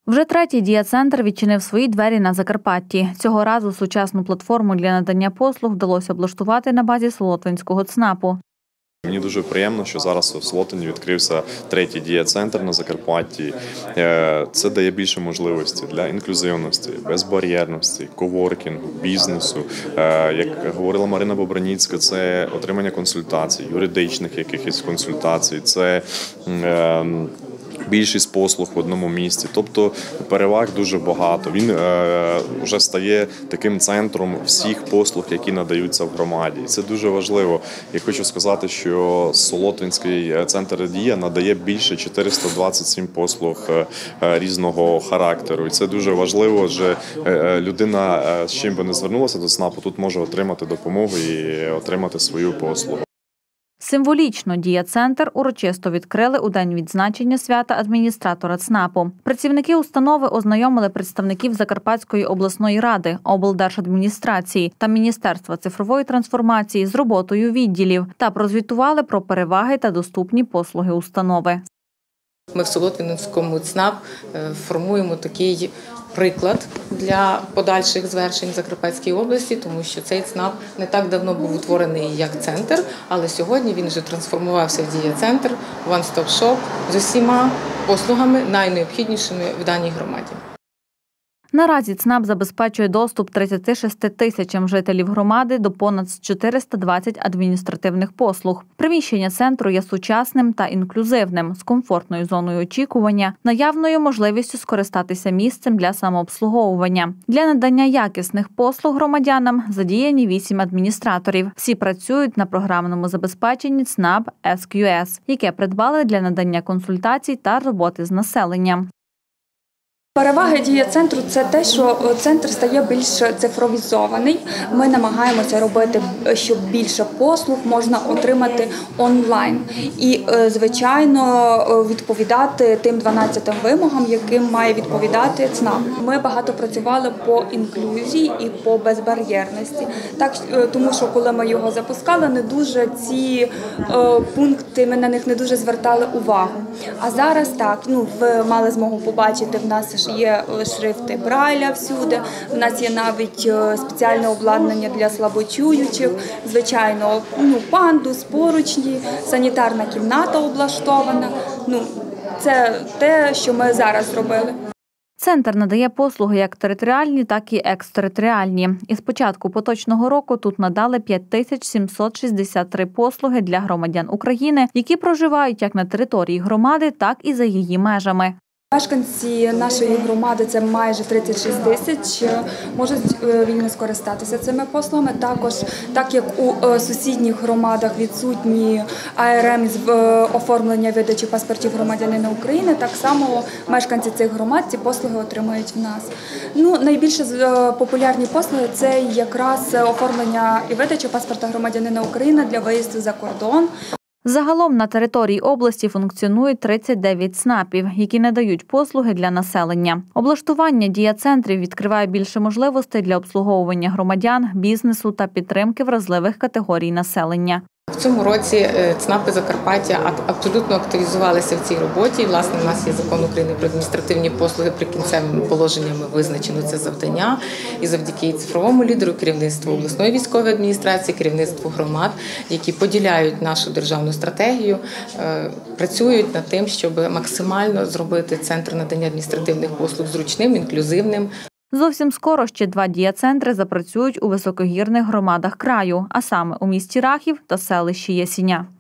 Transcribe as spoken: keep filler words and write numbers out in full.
Вже третій дія-центр відчинив свої двері на Закарпатті. Цього разу сучасну платформу для надання послуг вдалося облаштувати на базі Солотвинського ЦНАПу. Мені дуже приємно, що зараз в Солотвині відкрився третій дія-центр на Закарпатті. Це дає більше можливостей для інклюзивності, безбар'єрності, коворкінгу, бізнесу. Як говорила Марина Бобраніцька, це отримання консультацій, юридичних якихось консультацій, це більшість послуг в одному місці. Тобто переваг дуже багато. Він е, вже стає таким центром всіх послуг, які надаються в громаді. І це дуже важливо. Я хочу сказати, що Солотвинський центр «Дія» надає більше чотириста двадцять сім послуг е, різного характеру. І це дуже важливо, що е, людина, е, з чим би не звернулася до ЦНАПу, тут може отримати допомогу і отримати свою послугу. Символічно дія-центр урочисто відкрили у день відзначення свята адміністратора ЦНАПу. Працівники установи ознайомили представників Закарпатської обласної ради, облдержадміністрації та Міністерства цифрової трансформації з роботою відділів та прозвітували про переваги та доступні послуги установи. Ми в Солотвинському ЦНАП формуємо такий приклад для подальших звершень в Закарпатській області, тому що цей ЦНАП не так давно був утворений як центр, але сьогодні він вже трансформувався в дія-центр, one-stop-shop з усіма послугами найнеобхіднішими в даній громаді. Наразі ЦНАП забезпечує доступ тридцяти шести тисячам жителів громади до понад чотириста двадцять адміністративних послуг. Приміщення центру є сучасним та інклюзивним, з комфортною зоною очікування, наявною можливістю скористатися місцем для самообслуговування. Для надання якісних послуг громадянам задіяні вісім адміністраторів. Всі працюють на програмному забезпеченні ЦНАП ес кью ес, яке придбали для надання консультацій та роботи з населенням. Переваги дія-центру – це те, що центр стає більш цифровізований. Ми намагаємося робити, щоб більше послуг можна отримати онлайн. І, звичайно, відповідати тим дванадцятим вимогам, яким має відповідати ЦНАП. Ми багато працювали по інклюзії і по безбар'єрності. Так, тому що коли ми його запускали, не дуже ці пункти, ми на них не дуже звертали увагу. А зараз так, ну, ви мали змогу побачити, в нас є шрифти Брайля всюди, у нас є навіть спеціальне обладнання для слабочуючих, звичайно, ну, пандус, поручні, санітарна кімната облаштована. Ну, це те, що ми зараз зробили. Центр надає послуги як територіальні, так і екстериторіальні. І з початку поточного року тут надали п'ять тисяч сімсот шістдесят три послуги для громадян України, які проживають як на території громади, так і за її межами. Мешканці нашої громади, це майже тридцять шість тисяч, можуть вільно скористатися цими послугами. Також, так як у сусідніх громадах відсутні а ер ем з оформлення видачі паспортів громадянина України, так само мешканці цих громад ці послуги отримують в нас. Ну, найбільш популярні послуги – це якраз оформлення і видача паспорта громадянина України для виїзду за кордон. Загалом на території області функціонують тридцять дев'ять ЦНАПів, які надають послуги для населення. Облаштування дія-центрів відкриває більше можливостей для обслуговування громадян, бізнесу та підтримки вразливих категорій населення. В цьому році ЦНАПи Закарпаття абсолютно активізувалися в цій роботі. Власне, у нас є закон України про адміністративні послуги, прикінцевими положеннями визначено це завдання. І завдяки цифровому лідеру, керівництву обласної військової адміністрації, керівництву громад, які поділяють нашу державну стратегію, працюють над тим, щоб максимально зробити центр надання адміністративних послуг зручним, інклюзивним. Зовсім скоро ще два дія-центри запрацюють у високогірних громадах краю, а саме у місті Рахів та селищі Ясіня.